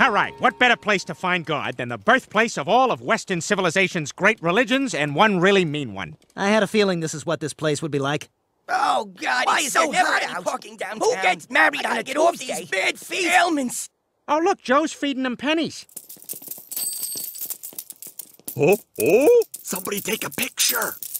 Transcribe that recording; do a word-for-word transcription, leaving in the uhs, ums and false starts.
All right, what better place to find God than the birthplace of all of Western civilization's great religions and one really mean one? I had a feeling this is what this place would be like. Oh, God, Why it's is so there never hot any out. parking downtown? Who gets married I on gotta a get off Tuesday? these bad feet ailments. Oh, look, Joe's feeding them pennies. Oh, oh! Somebody take a picture.